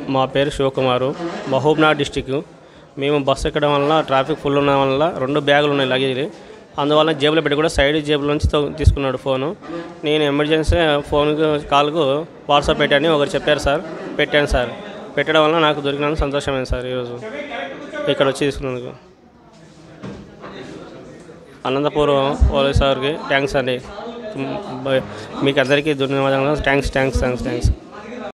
మా పేరు శివకుమారు, మహబూబ్నగర్ డిస్టిక్. మేము బస్సు ఎక్కడం వల్ల ట్రాఫిక్ ఫుల్ ఉన్న వల్ల 2 బ్యాగులు ఉన్నాయి లగేజ్. అందువల్ల జేబులో పెట్టి కూడా సైడ్ జేబుల నుంచి తీసుకున్నాడు ఫోను. నేను ఎమర్జెన్సీ కాల్కు వాట్సాప్ పెట్టాను, ఒకరు చెప్పారు సార్, పెట్టాను సార్. పెట్టడం వల్ల నాకు దొరికినందుకు సంతోషమైంది సార్. ఈరోజు ఇక్కడ వచ్చి తీసుకున్నందుకు అనంతపురం పోలీస్ వారికి థ్యాంక్స్ అండి. మీకు అందరికీ ధన్యవాదాలు. థ్యాంక్స్.